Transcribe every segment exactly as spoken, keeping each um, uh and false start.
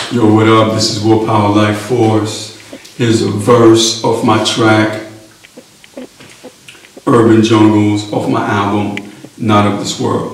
Yo, what up? This is Willpower Life Force. Here's a verse off my track, Urban Jungles, off my album, Not of This World.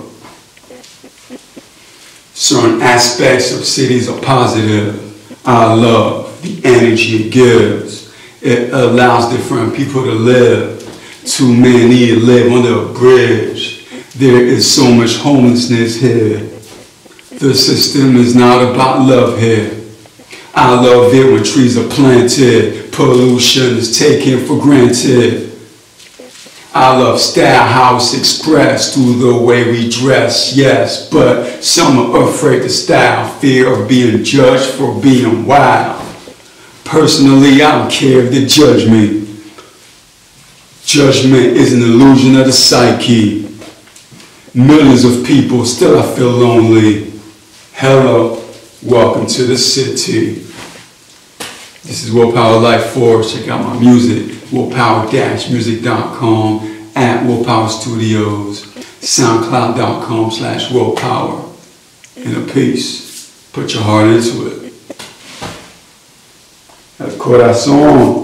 Certain aspects of cities are positive. I love the energy it gives. It allows different people to live. Too many live under a bridge. There is so much homelessness here. The system is not about love here. I love it when trees are planted, pollution is taken for granted. I love style how it's expressed through the way we dress, yes, but some are afraid to style, fear of being judged for being wild. Personally, I don't care if they judge me. Judgment is an illusion of the psyche. Millions of people, still I feel lonely. Hello, welcome to the city. This is Willpower Life Force. Check out my music, willpower dash music dot com, at Willpower Studios, soundcloud.com slash willpower. And a peace. Put your heart into it. El corazón.